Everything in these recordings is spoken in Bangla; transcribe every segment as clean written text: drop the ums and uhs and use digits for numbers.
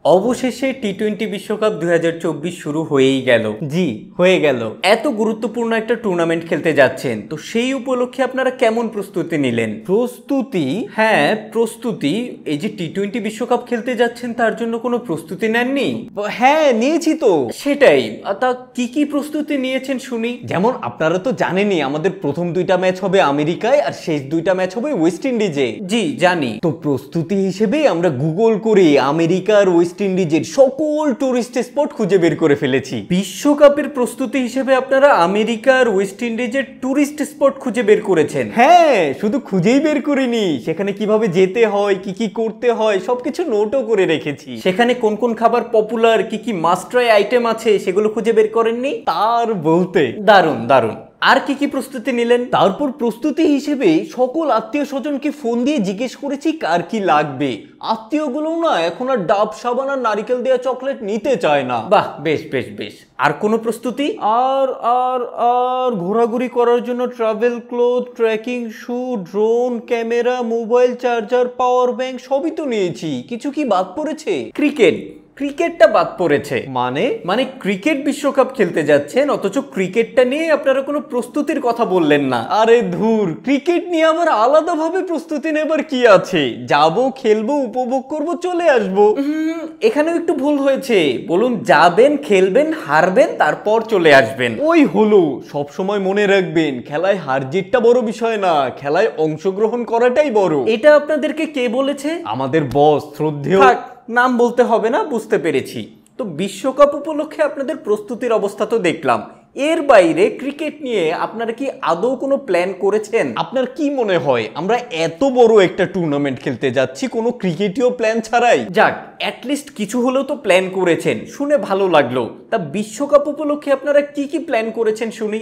অবশেষে টি-20 বিশ্বকাপ 2024 শুরু হয়েই গেল। জি হয়ে গেল। এত গুরুত্বপূর্ণ একটা টুর্নামেন্ট খেলতে যাচ্ছেন, তো সেই উপলক্ষে আপনারা কেমন প্রস্তুতি নিলেন? প্রস্তুতি? হ্যাঁ প্রস্তুতি। এই যে টি-20 বিশ্বকাপ খেলতে যাচ্ছেন তার জন্য কোনো প্রস্তুতি নেননি? হ্যাঁ নিয়েছি তো। সেটাই, তা কি কি প্রস্তুতি নিয়েছেন শুনি। যেমন আপনারা তো জানেনই আমাদের প্রথম দুইটা ম্যাচ হবে আমেরিকায় আর শেষ দুইটা ম্যাচ হবে ওয়েস্ট ইন্ডিজে। জি জানি। তো প্রস্তুতি হিসেবে আমরা গুগল করে আমেরিকার ওয়েস্ট ইন্ডিজের সকল টুরিস্ট স্পট খুঁজে বের করে ফেলেছি। বিশ্বকাপের প্রস্তুতি হিসেবে আপনারা আমেরিকার ওয়েস্ট ইন্ডিজের টুরিস্ট স্পট খুঁজে বের করেছেন? হ্যাঁ, শুধু খুঁজেই বের করিনি, সেখানে কিভাবে যেতে হয়, কি কি করতে হয় সবকিছু নোটও করে রেখেছি। সেখানে কোন কোন খাবার পপুলার, কি কি মাস্ট ট্রাই আইটেম আছে সেগুলো খুঁজে বের করেননি? তার বলতে দারুণ দারুণ। আর কি কি প্রস্তুতি নিলেন? তারপর প্রস্তুতি হিসেবে সকল আত্মীয় স্বজনকে ফোন দিয়ে জিজ্ঞেস করেছি কার কি লাগবে। আত্মীয়গুলো না এখন আর ডাব সাবান আর নারিকেল দেওয়া চকলেট নিতে চায় না। বাহ, বেশ বেশ বেশ। আর কোনো প্রস্তুতি? আর আর আর ঘোরাঘুরি করার জন্য travel cloth, trekking shoe, drone, camera, mobile charger, power bank সবই তো নিয়েছি। কিছু কি বাদ পড়েছে? ক্রিকেটটা বাদ পড়েছে। মানে ক্রিকেট বিশ্বকাপ খেলতে যাচ্ছেন অথচ ক্রিকেটটা নিয়ে আপনারা কোনো প্রস্তুতির কথা বললেন না। আরে ধুর, ক্রিকেট নিয়ে আবার আলাদাভাবে প্রস্তুতি নেবার কি আছে? যাবো, খেলবো, উপভোগ করব, চলে আসবো। এখানেও একটু ভুল হয়েছে। বলুন যাবেন, খেলবেন, হারবেন, তারপর চলে আসবেন। ওই হলো, সব সময় মনে রাখবেন খেলায় হার জিতটা বড় বিষয় না, খেলায় অংশগ্রহণ করাটাই বড়। এটা আপনাদেরকে কে বলেছে? আমাদের বস, শ্রদ্ধেয়। নাম বলতে হবে না, বুঝতে পেরেছি। তো বিশ্বকাপ উপলক্ষে আপনাদের প্রস্তুতির অবস্থা তো দেখলাম, এর বাইরে ক্রিকেট নিয়ে আপনারা কি আদৌ কোনো প্ল্যান করেছেন? আপনার কি মনে হয় আমরা এত বড় একটা টুর্নামেন্ট খেলতে যাচ্ছি কোনো ক্রিকেটীয় প্ল্যান ছাড়াই? যাক, অ্যাটলিস্ট কিছু হলেও তো প্ল্যান করেছেন, শুনে ভালো লাগলো। তা বিশ্বকাপ উপলক্ষে আপনারা কি কি প্ল্যান করেছেন শুনি।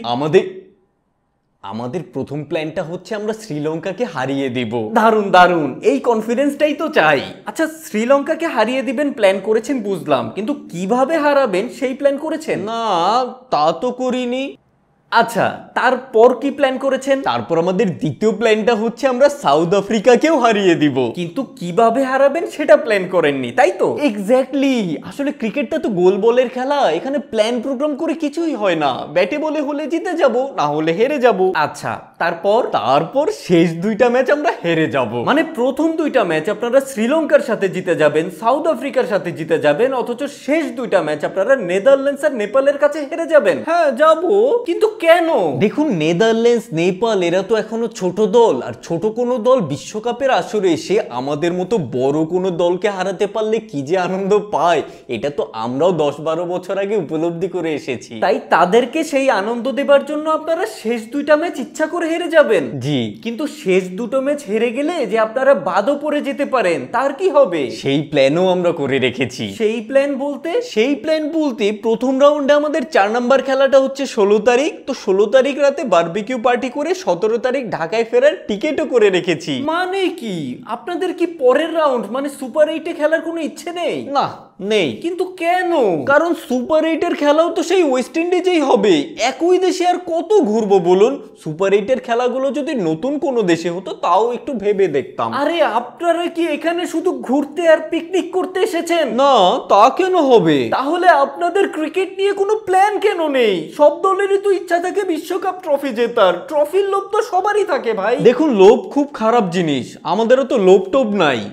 আমাদের প্রথম প্ল্যানটা হচ্ছে আমরা শ্রীলঙ্কাকে হারিয়ে দিব। দারুণ দারুণ, এই কনফিডেন্সটাই তো চাই। আচ্ছা, শ্রীলঙ্কাকে হারিয়ে দিবেন প্ল্যান করেছেন বুঝলাম, কিন্তু কিভাবে হারাবেন সেই প্ল্যান করেছেন? না, তা তো করিনি। আচ্ছা, তারপর কি প্ল্যান করেছেন? তারপর আমাদের দ্বিতীয় প্ল্যানটা হচ্ছে আমরা সাউথ আফ্রিকাকেও হারিয়ে দিব। কিন্তু কিভাবে হারাবেন সেটা প্ল্যান করেননি, তাই তো? এক্স্যাক্টলি। আসলে ক্রিকেটটা তো গোল বলের খেলা, এখানে প্ল্যান প্রোগ্রাম করে কিছুই হয় না। ব্যাটে বলে হলে জিতে যাব, না হলে হেরে যাব। আচ্ছা, তারপর শেষ দুইটা ম্যাচ আমরা হেরে যাব। মানে প্রথম দুইটা ম্যাচ আপনারা শ্রীলঙ্কার সাথে জিতে যাবেন, সাউথ আফ্রিকার সাথে জিতে যাবেন, অথচ শেষ দুইটা ম্যাচ আপনারা নেদারল্যান্ডস আর নেপালের কাছে হেরে যাবেন। হ্যাঁ যাব, কিন্তু কেন? দেখুন, নেদারল্যান্ডস, নেপাল এরা তো এখনো ছোট দল, আর ছোট কোনো দল বিশ্বকাপের আসরে এসে আমাদের মতো বড় কোনো দলকে হারাতে পারলে কি যে আনন্দ পায়, এটা তো আমরাও 10-12 বছর আগে উপলব্ধি করে এসেছি। তাই তাদেরকে সেই আনন্দ দেবার জন্য আপনারা শেষ দুইটা ম্যাচ ইচ্ছা করে হেরে যাবেন। জি, কিন্তু শেষ দুটো ম্যাচ হেরে গেলে যে আপনারা বাদও পড়ে যেতে পারেন, তার কি হবে? সেই প্ল্যানও আমরা করে রেখেছি। সেই প্ল্যান বলতে প্রথম রাউন্ডে আমাদের 4 নাম্বার খেলাটা হচ্ছে 16 তারিখ। তো 16 তারিখ রাতে বারবিকিউ পার্টি করে 17 তারিখ ঢাকায় ফেরার টিকিটও করে রেখেছি। মানে কি আপনাদের কি পরের রাউন্ড মানে সুপার 8-এ খেলার কোনো ইচ্ছে নেই? না, নেই। কিন্তু কেন? কারণ সুপার 8-এর খেলাও তো সেই ওয়েস্ট ইন্ডিজেই হবে। একই দেশে আর কত ঘুরবো বলুন? সুপার 8-এর খেলাগুলো যদি নতুন কোনো দেশে হতো তাও একটু ভেবে দেখতাম। আরে আপনারা কি এখানে শুধু ঘুরতে আর পিকনিক করতে এসেছেন? না, তা কেন হবে? তাহলে আপনাদের ক্রিকেট নিয়ে কোনো প্ল্যান কেন নেই? সব দলেরই তো ইচ্ছা থাকে বিশ্বকাপ ট্রফি জেতার। ট্রফির লোভ তো সবারই থাকে ভাই। দেখুন, লোভ খুব খারাপ জিনিস, আমাদেরও তো লোভ টোভ নাই।